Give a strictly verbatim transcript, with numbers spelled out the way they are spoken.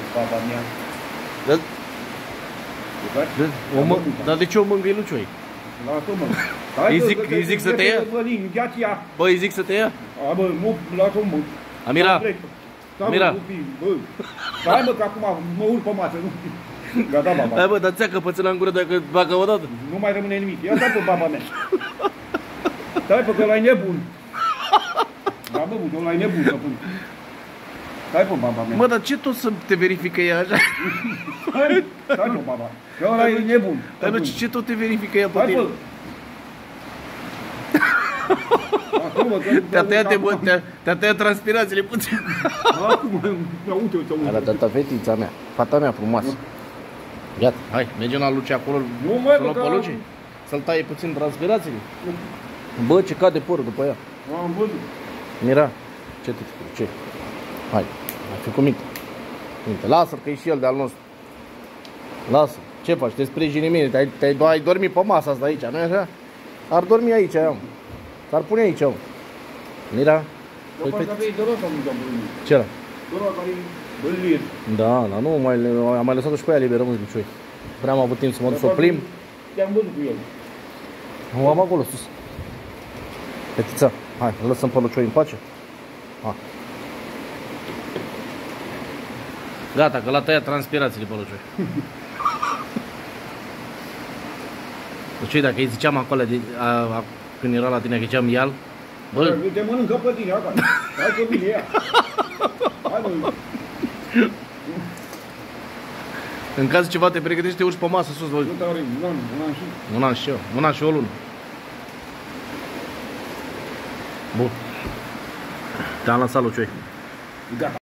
baba mea. Da? Dar de ce o mângâi Lucioi? Lasă-mă. Îi zic, îi zic să te ia? Bă, îi zic să te ia? A, bă, nu, lasă-mă, mă. Amira. Amira. Bă, stai mă, că acum mă urc pe masă, nu. Gata, baba. Hai bă, dar ți-a căpățâna în gură dacă bagă o dată? Nu mai rămâne nimic. Ia stai pe baba mea. Stai pe că ăla-i nebun. Da, bă, că ăla-i nebun, stăpân. Stai pe baba mea. Mă, dar ce tot să te verifică ea așa? Stai pe baba. Că ăla-i nebun. Dar nu, ce tot te verifică ea pe tine? Te-a tăiat, te-a tăiat transpirațiile puțin. Arată-ta fetița mea, fata mea frumoasă. Gata, hai, mergem la Luci acolo, să luăm pe Luci, să-l taie puțin transpirațiile. Bă, ce cade părul după ea. Am văzut. Mira, ce te spui, ce? Hai, ai fi cu minte. Minte, lasă-l că e și el de-al nostru. Lasă, ce faci, te sprijini mine, te-ai te ai dormit pe masa asta aici, nu-i așa? Ar dormi aici, am. S-ar pune aici, om. Mira. Eu parcă aveai de rost sau nu te-am bălnit? Ce ăla? De rost care e bălnit. Da, dar nu, mai, am mai lăsat-o și pe aia liberă, mă, Lucioi. Prea am avut timp să mă duc să o plimb. Te-am văzut cu el. Nu, am acolo sus. Fetița, hai, lăsăm pe Lucioi în pace. Hai. Gata, că l-a tăiat transpirațiile pe Lucioi. Lucioi, dacă îi ziceam acolo, de, a, a, când era la tine, că ziceam ial, bă... Te mănâncă pe tine acasă. Hai că vine ea. Hai, bă. În caz ceva te pregătești, te urci pe masă sus, bă. Nu te ori, un an, un an și... Un an și eu, un an și o lună. Bun. Te-am lăsat, Lucioi. Gata.